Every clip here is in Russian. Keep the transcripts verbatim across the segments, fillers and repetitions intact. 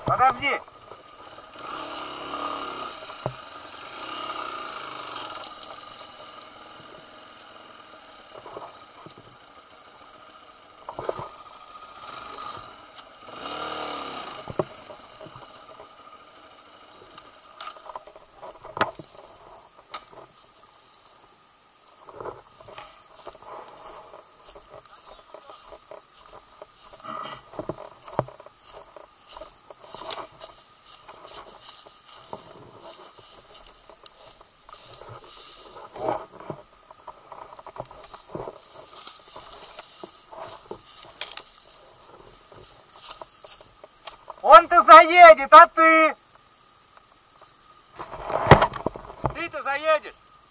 Подожди. Он-то заедет, а ты? Ты-то заедешь?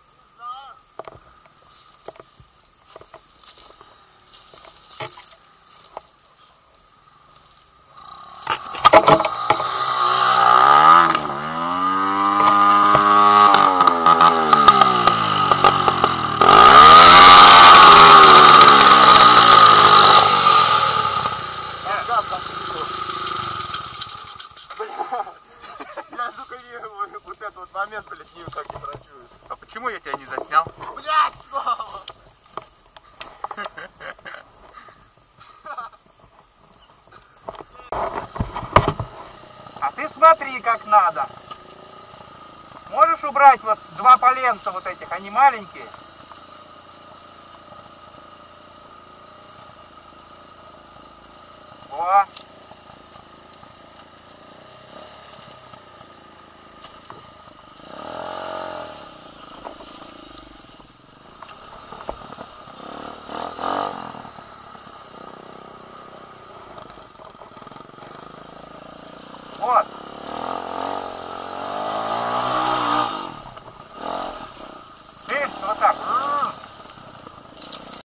Я, сука, вот этот вот момент, блядь, никак не прочую. А почему я тебя не заснял? Блядь, Слава! А ты смотри, как надо. Можешь убрать вот два поленца вот этих, они маленькие? О! Вот. Видишь, вот так.